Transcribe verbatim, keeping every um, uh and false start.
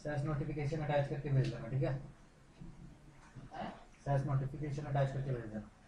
Cess notification attach करके भेज देना, ठीक है, सैस नोटिफिकेशन अटैच करके भेज देना।